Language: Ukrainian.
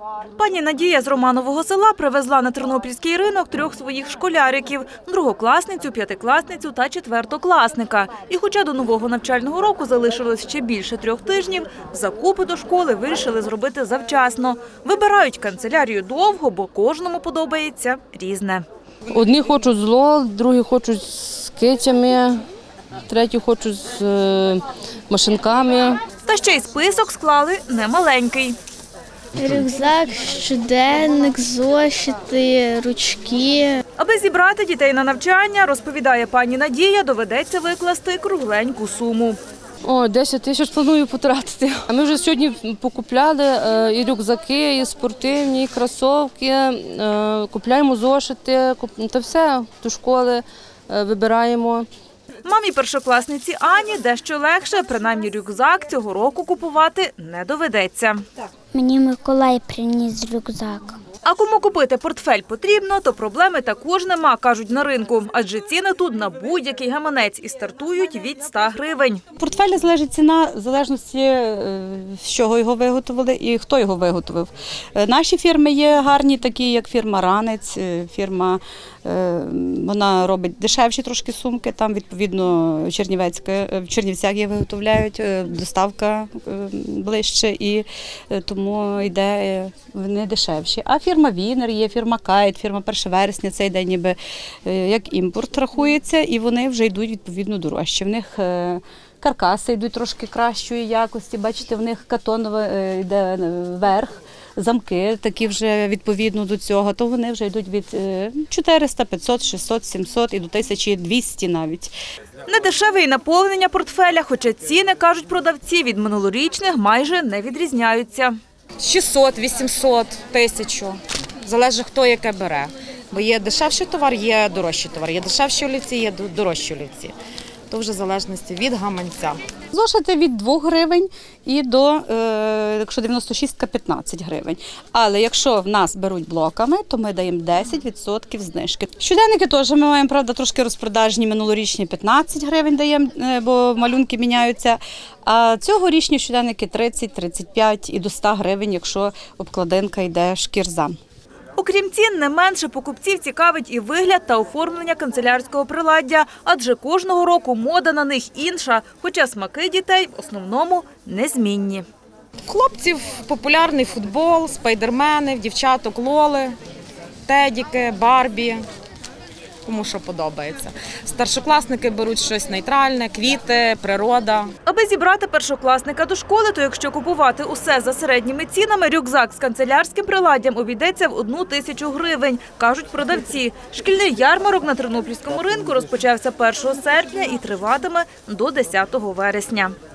Пані Надія з Романового села привезла на тернопільський ринок 3 своїх школяриків – другокласницю, п'ятикласницю та четвертокласника. І хоча до нового навчального року залишилось ще більше 3 тижнів, закупи до школи вирішили зробити завчасно. Вибирають канцелярію довго, бо кожному подобається різне. Одні хочуть з лол, другі хочуть з кицями, треті хочуть з машинками. Та ще й список склали немаленький. Рюкзак, щоденник, зошити, ручки. Аби зібрати дітей на навчання, розповідає пані Надія, доведеться викласти кругленьку суму. 10 тисяч планую потратити. Ми вже сьогодні покупляли і рюкзаки, і спортивні, і кросівки, купляємо зошити, та все до школи вибираємо. Мамі першокласниці Ані дещо легше, принаймні рюкзак цього року купувати не доведеться. Мені Миколай приніс рюкзак. А кому купити портфель потрібно, то проблеми також нема, кажуть на ринку. Адже ціни тут на будь-який гаманець і стартують від 100 гривень. Портфеля залежить ціна в залежності, з чого його виготовили і хто його виготовив. Наші фірми є гарні, такі як фірма «Ранець», фірма, вона робить дешевші трошки сумки, там відповідно в Чернівцях їх виготовляють, доставка ближче і тому йде вони дешевші. А фірма «Вінер» є, фірма «Кайт», фірма «1 вересня», це йде ніби як імпорт рахується і вони вже йдуть відповідно дорожчі. В них каркаси йдуть трошки кращої якості, бачите, в них катонове йде верх. Замки такі вже відповідно до цього, то вони вже йдуть від 400, 500, 600, 700 і до 1200 навіть. Недешеве і наповнення портфеля, хоча ціни, кажуть продавці, від минулорічних майже не відрізняються. 600, 800, 1000. Залежить, хто яке бере. Бо є дешевший товар, є дорожчий товар. Є дешевші олівці, є дорожчі олівці. То вже в залежності від гаманця. Зошити від 2 гривень і до, якщо 96-ка, 15 гривень. Але якщо в нас беруть блоками, то ми даємо 10% знижки. Щоденники теж ми маємо, правда, трошки розпродажні, минулорічні 15 гривень даємо, бо малюнки міняються. А цьогорічні щоденники 30, 35 і до 100 гривень, якщо обкладинка йде шкірза. Окрім цін, не менше покупців цікавить і вигляд та оформлення канцелярського приладдя, адже кожного року мода на них інша, хоча смаки дітей в основному незмінні. В хлопців популярний футбол, спайдермени, в дівчаток лоли, тедіки, барбі, кому що подобається. Старшокласники беруть щось нейтральне, квіти, природа. Аби зібрати першокласника до школи, то якщо купувати усе за середніми цінами, рюкзак з канцелярським приладдям обійдеться в 1000 гривень, кажуть продавці. Шкільний ярмарок на тернопільському ринку розпочався 1 серпня і триватиме до 10 вересня.